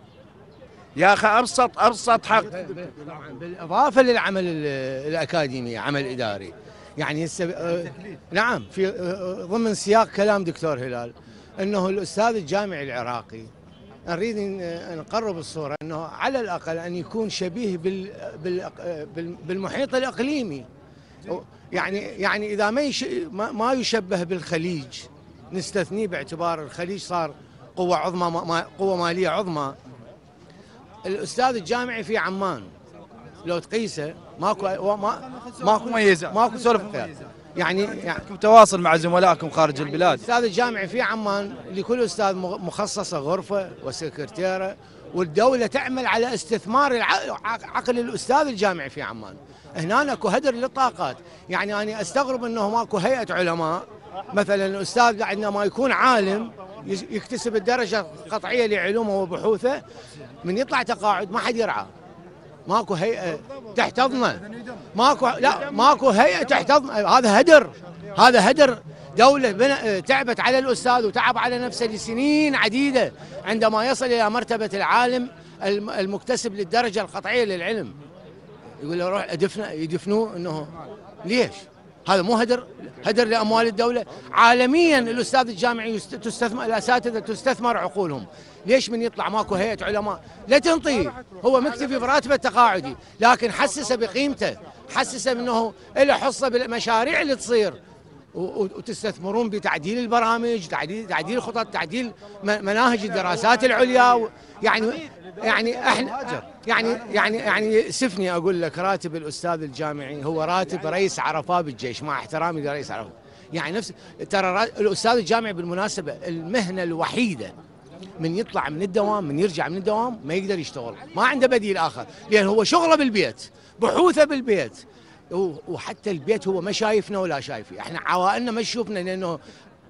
يا أخي أبسط أبسط حق.
بالإضافة للعمل الأكاديمي، عمل إداري يعني السب... نعم، في ضمن سياق كلام دكتور هلال أنه الأستاذ الجامعي العراقي نريد أن نقرب الصورة أنه على الأقل أن يكون شبيه بال... بال... بالمحيط الإقليمي. يعني يعني إذا ما يش... ما يشبه بالخليج نستثنيه باعتبار الخليج صار قوة عظمى، ما... قوة مالية عظمى. الأستاذ الجامعي في عمان لو تقيسه ماكو ما ماكو
مميزات،
ماكو سولف يعني يعني
تواصل مع زملائكم خارج البلاد.
الأستاذ الجامعي في عمان لكل أستاذ مخصصة غرفة وسكرتيرة، والدولة تعمل على استثمار عقل الأستاذ الجامعي في عمان. هنا اكو هدر للطاقات. يعني أنا أستغرب أنه ماكو هيئة علماء مثلا الأستاذ عندما يكون عالم يكتسب الدرجة القطعية لعلومه وبحوثه، من يطلع تقاعد ما حد يرعاه، ماكو هيئة تحتضنه، ماكو لا ماكو هيئة تحتضنه. هذا هدر، هذا هدر. دولة تعبت على الأستاذ وتعب على نفسه لسنين عديدة عندما يصل إلى مرتبة العالم المكتسب للدرجة القطعية للعلم، يقول له روح ادفنه، يدفنوه. انه ليش؟ هذا مو هدر؟ هدر لاموال الدوله. عالميا الاستاذ الجامعي تستثمر، الاساتذه تستثمر عقولهم. ليش من يطلع ماكو هيئه علماء؟ لا تنطيه، هو مكتفي براتبه التقاعدي، لكن حسسه بقيمته، حسسه انه له حصه بالمشاريع اللي تصير، وتستثمرون بتعديل البرامج، تعديل تعديل الخطط، تعديل مناهج الدراسات العليا. يعني يعني احنا يعني يعني يعني سفني اقول لك راتب الاستاذ الجامعي هو راتب رئيس عرفات بالجيش، مع احترامي لرئيس عرفات. يعني نفس ترى الاستاذ الجامعي بالمناسبه المهنه الوحيده من يطلع من الدوام، من يرجع من الدوام ما يقدر يشتغل، ما عنده بديل اخر، لان هو شغله بالبيت، بحوثه بالبيت، وحتى البيت هو ما شايفنا ولا شايفي. احنا عوائلنا ما تشوفنا لانه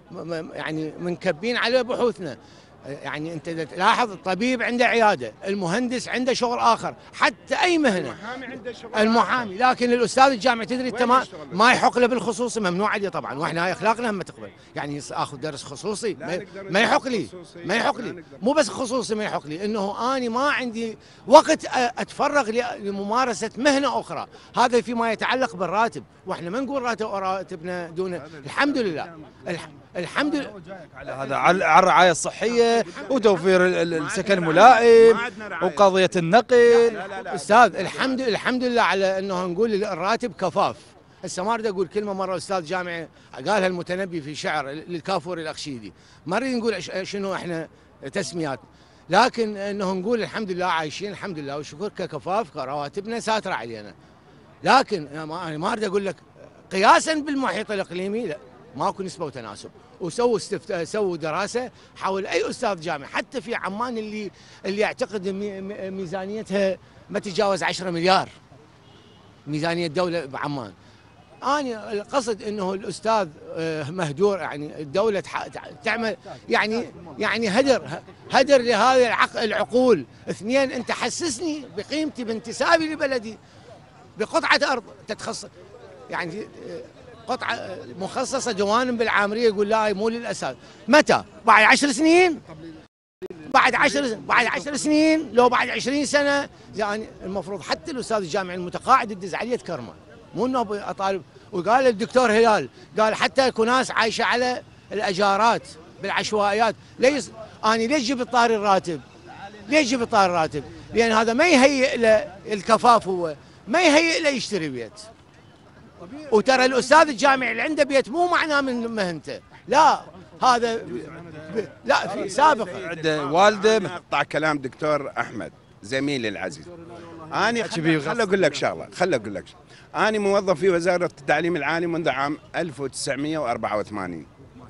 يعني منكبين على بحوثنا. يعني انت تلاحظ الطبيب عنده عياده، المهندس عنده شغل اخر، حتى اي مهنه، المحامي عنده شغل، المحامي. لكن الاستاذ الجامعي تدري انت ما, ما يحق له بالخصوصي، ممنوع عليه طبعا، واحنا هاي اخلاقنا ما تقبل. يعني اخذ درس خصوصي ما, ما يحق لي، ما يحق لي، مو بس خصوصي ما يحق لي، انه اني ما عندي وقت اتفرغ لممارسه مهنه اخرى. هذا فيما يتعلق بالراتب، واحنا ما نقول راتب راتبنا دون، الحمد لله الحمد لله
على هذا، على الرعايه الصحيه وتوفير السكن الملائم وقضيه النقل.
استاذ الحمد الحمد لله على انه نقول الراتب كفاف. هسه ما اريد اقول كلمه مره استاذ جامعي قالها المتنبي في شعر للكافور الاخشيدي، ما اريد نقول شنو احنا تسميات، لكن انه نقول الحمد لله عايشين الحمد لله والشكر ككفاف، كرواتبنا ساتره علينا. لكن انا ما اريد اقول لك قياسا بالمحيط الاقليمي لا، ماكو نسبه وتناسب. وسووا استفت... سووا دراسه حول اي استاذ جامعي، حتى في عمان اللي اللي يعتقد مي... ميزانيتها ما تتجاوز عشرة مليار ميزانيه الدوله بعمان. انا القصد انه الاستاذ مهدور، يعني الدوله تعمل يعني يعني هدر هدر لهذه العقول. اثنين، انت حسسني بقيمتي بانتسابي لبلدي بقطعه ارض تتخصص، يعني قطعة مخصصة جوانب بالعامرية، يقول لا مو للأساس. متى؟ بعد عشر سنين؟ بعد عشر بعد عشر سنين، لو بعد عشرين سنة. يعني المفروض حتى الأستاذ الجامعي المتقاعد يدز عليه كرمة، مو إنه أطالب. وقال الدكتور هلال، قال حتى اكو ناس عايشة على الأجارات بالعشوائيات. ليش أنا ليش جبت طاري الراتب؟ ليش جبت طاري الراتب؟ لأن هذا ما يهيئ له الكفاف، هو ما يهيئ له يشتري بيت. وترى الاستاذ الجامعي اللي عنده بيت مو معناه من مهنته، لا هذا ب... لا في سابق
عنده والده. اقطع كلام دكتور احمد زميلي العزيز. انا خل اقول لك شغله، خل اقول لك شغلة. انا موظف في وزاره التعليم العالي منذ عام ألف وتسعمئة وأربعة وثمانين.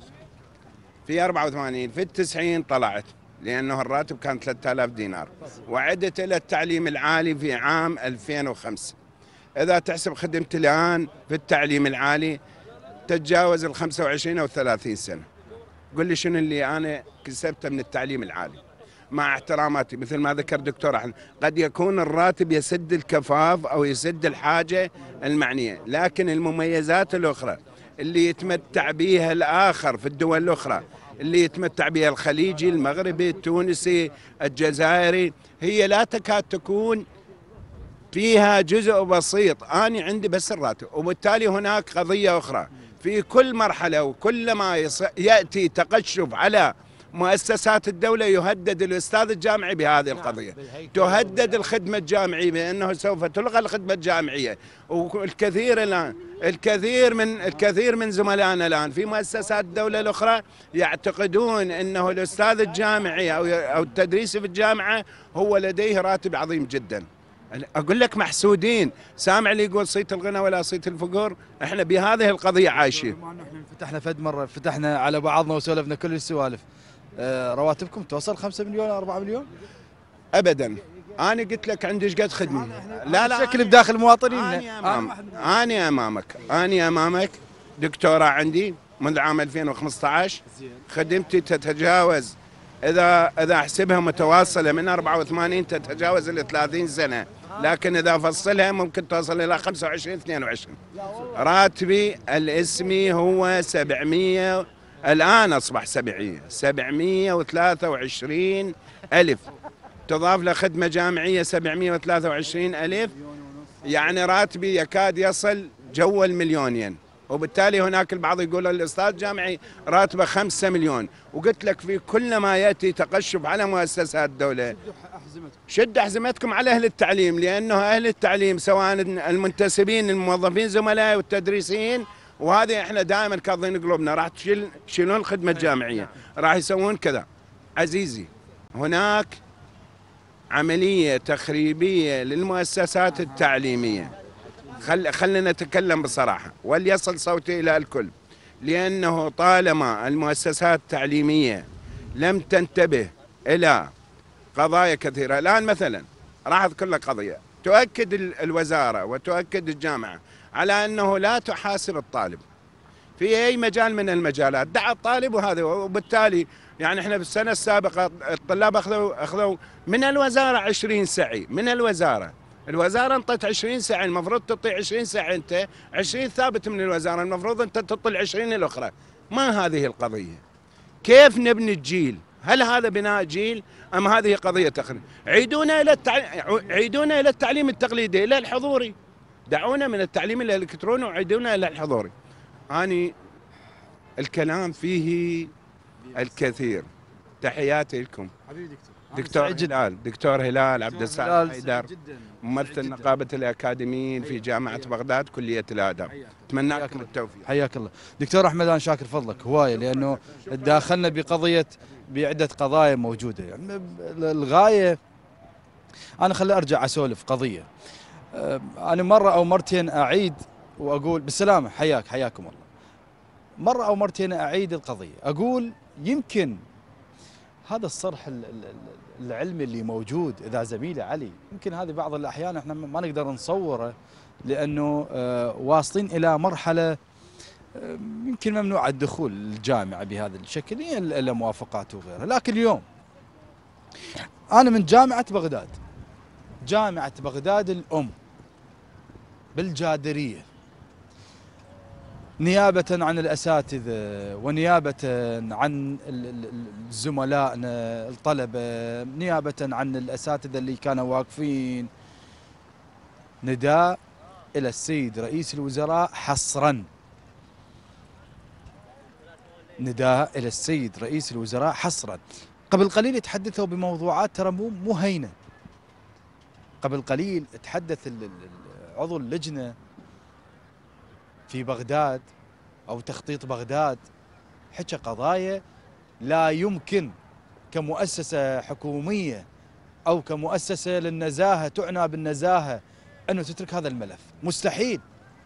في أربعة وثمانين في التسعين طلعت، لانه الراتب كان ثلاثة آلاف دينار، وعدت الى التعليم العالي في عام ألفين وخمسة. إذا تحسب خدمتي الآن في التعليم العالي تتجاوز ال خمسة وعشرين أو ثلاثين سنة. قل لي شنو اللي انا كسبته من التعليم العالي. مع احتراماتي مثل ما ذكر دكتور احمد، قد يكون الراتب يسد الكفاف او يسد الحاجه المعنيه، لكن المميزات الاخرى اللي يتمتع بها الاخر في الدول الاخرى، اللي يتمتع بها الخليجي، المغربي، التونسي، الجزائري، هي لا تكاد تكون فيها جزء بسيط. أنا عندي بس الراتب، وبالتالي هناك قضية أخرى في كل مرحلة، وكلما يأتي تقشف على مؤسسات الدولة يهدد الأستاذ الجامعي بهذه القضية، تهدد الخدمة الجامعية بأنه سوف تلغى الخدمة الجامعية. والكثير الآن الكثير من الكثير من زملائنا الآن في مؤسسات الدولة الأخرى يعتقدون أنه الأستاذ الجامعي أو أو التدريس في الجامعة هو لديه راتب عظيم جدا. أقول لك محسودين. سامع اللي يقول صيت الغنى ولا صيت الفقر؟ احنا بهذه القضية عايشين.
احنا فتحنا فد مرة فتحنا على بعضنا وسولفنا كل السوالف. اه رواتبكم توصل خمسة مليون أربعة مليون؟
أبدا. أنا قلت لك عندي ايش قد خدمة. لا لا
شكل بداخل مواطنينا.
أنا, أمام أنا أمامك أنا أمامك دكتوراه عندي منذ عام ألفين وخمسة عشر. خدمتي تتجاوز إذا إذا أحسبها متواصلة من أربعة وثمانين تتجاوز ال ثلاثين سنة، لكن إذا فصلها ممكن توصل إلى خمسة وعشرين اثنين وعشرين. راتبي الاسمي هو سبعمية، الآن أصبح سبعمية سبعمية وثلاثة وعشرين ألف، تضاف له خدمة جامعية سبعمية وثلاثة وعشرين ألف، يعني راتبي يكاد يصل جو المليونين. وبالتالي هناك البعض يقول الأستاذ الجامعي راتبه خمسة مليون. وقلت لك في كل ما يأتي تقشف على مؤسسات الدولة شد أحزمتكم على أهل التعليم، لأنه أهل التعليم سواء المنتسبين الموظفين زملاء والتدريسيين، وهذه احنا دائما كاظين قلوبنا راح تشيل تشيلون الخدمة الجامعية، راح يسوون كذا. عزيزي هناك عملية تخريبية للمؤسسات التعليمية. خل خلينا نتكلم بصراحة وليصل صوتي إلى الكل، لأنه طالما المؤسسات التعليمية لم تنتبه إلى قضايا كثيرة. الآن مثلا راح أذكر لك قضية تؤكد الوزارة وتؤكد الجامعة على أنه لا تحاسب الطالب في أي مجال من المجالات، دع الطالب وهذا. وبالتالي يعني احنا في السنة السابقة الطلاب أخذوا أخذوا من الوزارة عشرين سعي، من الوزارة الوزارة انطت عشرين ساعة، المفروض تعطي عشرين ساعة انت، عشرين ثابت من الوزارة، المفروض انت تعطي العشرين الاخرى. ما هذه القضية؟ كيف نبني الجيل؟ هل هذا بناء جيل ام هذه قضية تخريب؟ عيدونا الى التعليم، عيدونا الى التعليم التقليدي، الى الحضوري. دعونا من التعليم الالكتروني وعيدونا الى الحضوري. اني الكلام فيه الكثير. تحياتي لكم.
حبيبي دكتور.
دكتور هلال، دكتور هلال عبد السلام حيدر، ممثل نقابة الأكاديميين في جامعة بغداد كلية الآداب. أتمنى لكم التوفيق.
حياك الله. دكتور أحمد أنا شاكر فضلك هواية، لأنه داخلنا بقضية بعدة قضايا موجودة. يعني الغاية أنا خلي أرجع أسولف قضية. أنا مرة أو مرتين أعيد وأقول بالسلامة، حياك حياكم الله. مرة أو مرتين أعيد القضية، أقول يمكن هذا الصرح العلمي اللي موجود، إذا زميلي علي يمكن هذه بعض الأحيان احنا ما نقدر نصوره، لأنه واصلين إلى مرحلة يمكن ممنوع الدخول الجامعة بهذا الشكل إلا موافقات وغيرها. لكن اليوم أنا من جامعة بغداد، جامعة بغداد الأم بالجادرية، نيابة عن الأساتذة ونيابة عن زملائنا الطلبة، نيابة عن الأساتذة اللي كانوا واقفين، نداء إلى السيد رئيس الوزراء حصرا، نداء إلى السيد رئيس الوزراء حصرا. قبل قليل يتحدثوا بموضوعات ترى مو مو هينة. قبل قليل تحدث عضو اللجنة في بغداد أو تخطيط بغداد، حكى قضايا لا يمكن كمؤسسة حكومية أو كمؤسسة للنزاهة تعنى بالنزاهة أنه تترك هذا الملف، مستحيل.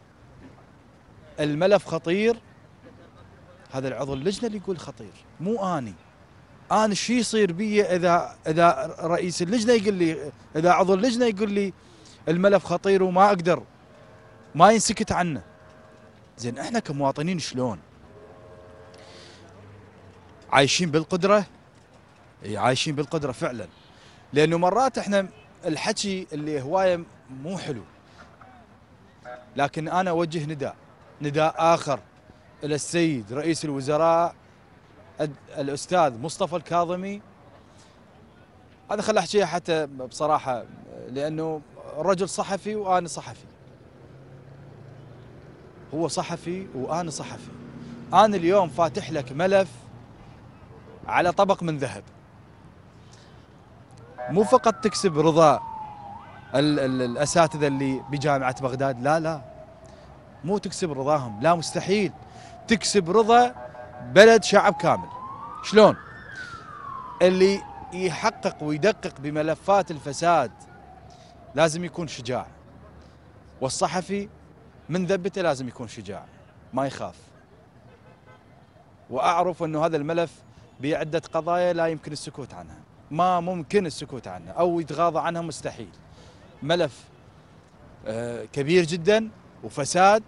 الملف خطير. هذا العضو اللجنة اللي يقول خطير، مو أني. أنا شو يصير بي إذا إذا رئيس اللجنة يقول لي، إذا عضو اللجنة يقول لي الملف خطير وما أقدر، ما ينسكت عنه. زين احنا كمواطنين شلون؟ عايشين بالقدرة، اي عايشين بالقدرة فعلا. لأنه مرات احنا الحكي اللي هواية مو حلو، لكن أنا أوجه نداء نداء آخر إلى السيد رئيس الوزراء الأستاذ مصطفى الكاظمي. هذا خل أحكيها حتى بصراحة، لأنه رجل صحفي وأنا صحفي، هو صحفي وأنا صحفي. أنا اليوم فاتح لك ملف على طبق من ذهب، مو فقط تكسب رضا ال ال الأساتذة اللي بجامعة بغداد، لا لا مو تكسب رضاهم، لا مستحيل، تكسب رضا بلد شعب كامل. شلون؟ اللي يحقق ويدقق بملفات الفساد لازم يكون شجاع، والصحفي من ذبته لازم يكون شجاع ما يخاف. وأعرف أنه هذا الملف بعدة قضايا لا يمكن السكوت عنها، ما ممكن السكوت عنها أو يتغاضى عنها، مستحيل. ملف آه كبير جدا وفساد،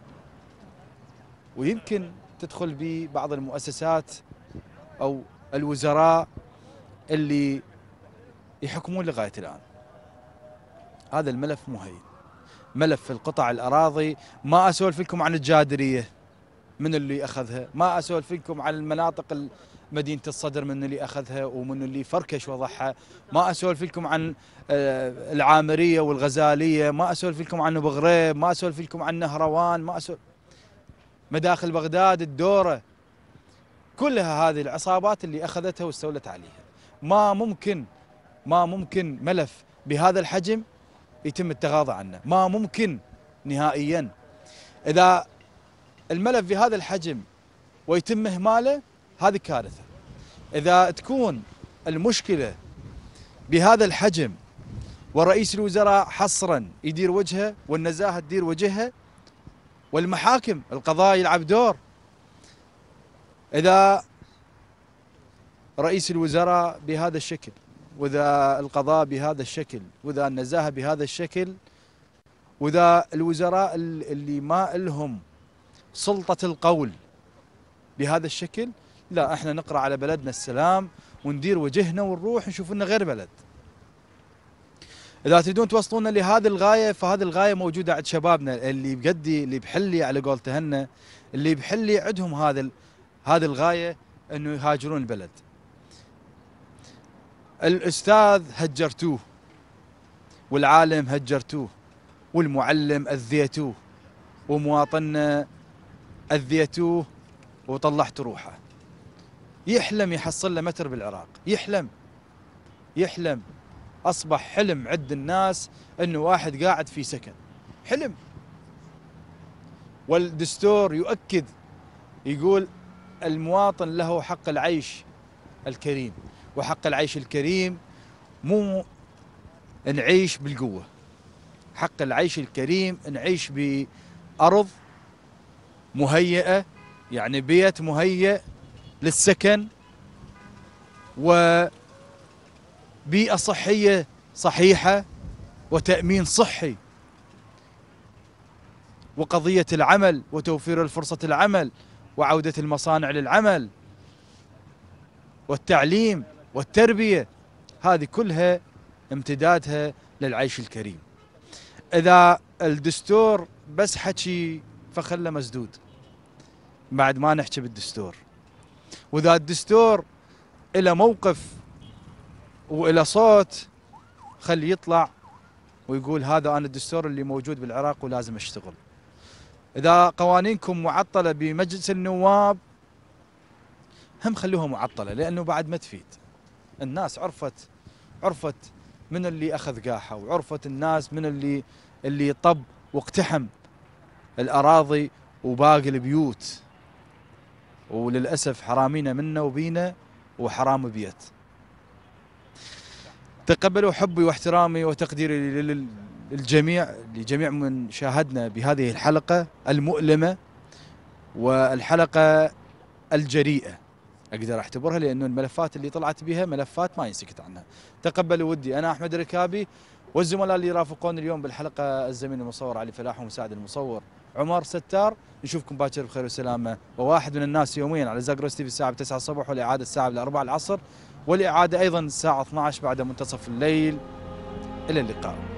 ويمكن تدخل ببعض المؤسسات أو الوزراء اللي يحكمون لغاية الآن. هذا الملف مهين، ملف القطع الأراضي. ما أسولف لكم عن الجادرية من اللي أخذها، ما أسولف لكم عن المناطق مدينة الصدر من اللي أخذها ومن اللي فركش وضعها، ما أسولف لكم عن العامرية والغزالية، ما أسولف لكم عن بغريب، ما أسولف لكم عن نهروان، ما أسولف مداخل بغداد، الدورة، كلها هذه العصابات اللي أخذتها واستولت عليها. ما ممكن ما ممكن ملف بهذا الحجم يتم التغاضى عنه، ما ممكن نهائيا. إذا الملف بهذا الحجم ويتم إهماله هذه كارثة. إذا تكون المشكلة بهذا الحجم ورئيس الوزراء حصرا يدير وجهه والنزاهة تدير وجهها والمحاكم القضاء يلعب دور، إذا رئيس الوزراء بهذا الشكل وإذا القضاء بهذا الشكل وإذا النزاهة بهذا الشكل وإذا الوزراء اللي ما لهم سلطة القول بهذا الشكل، لا احنا نقرأ على بلدنا السلام وندير وجهنا ونروح نشوف لنا غير بلد. إذا تريدون توصلونا لهذه الغاية فهذه الغاية موجودة عند شبابنا اللي بقدي اللي بحلي على قول تهنا، اللي بحلي عندهم هذا هذه الغاية انه يهاجرون البلد. الأستاذ هجرتوه والعالم هجرتوه والمعلم أذيتوه ومواطننا أذيتوه وطلعت روحه. يحلم يحصل له متر بالعراق، يحلم يحلم أصبح حلم عند الناس أنه واحد قاعد في سكن، حلم. والدستور يؤكد يقول المواطن له حق العيش الكريم، وحق العيش الكريم مو نعيش بالقوة، حق العيش الكريم نعيش بأرض مهيئة، يعني بيت مهيئ للسكن وبيئة صحية صحيحة وتأمين صحي وقضية العمل وتوفير الفرصة العمل وعودة المصانع للعمل والتعليم والتربية، هذه كلها امتدادها للعيش الكريم. إذا الدستور بس حكي فخله مسدود، بعد ما نحكي بالدستور. وإذا الدستور إلى موقف وإلى صوت خلي يطلع ويقول هذا أنا الدستور اللي موجود بالعراق ولازم أشتغل. إذا قوانينكم معطلة بمجلس النواب هم خلوها معطلة، لأنه بعد ما تفيد. الناس عرفت عرفت من اللي أخذ قاحة، وعرفت الناس من اللي اللي طب واقتحم الأراضي وباقي البيوت، وللأسف حرامينا منا وبينا وحرام بيت. تقبلوا حبي واحترامي وتقديري للجميع لجميع من شاهدنا بهذه الحلقة المؤلمة والحلقة الجريئة أقدر أعتبرها، لأنه الملفات اللي طلعت بها ملفات ما ينسكت عنها. تقبلوا ودي، أنا أحمد ركابي والزملاء اللي يرافقون اليوم بالحلقة الزميل المصور علي فلاح ومساعد المصور عمر ستار. نشوفكم باكر بخير وسلامة وواحد من الناس يوميا على زاغروس تي في الساعة تسعة الصبح، والإعادة الساعة الأربعة العصر، والإعادة أيضا الساعة اثنعش بعد منتصف الليل. إلى اللقاء.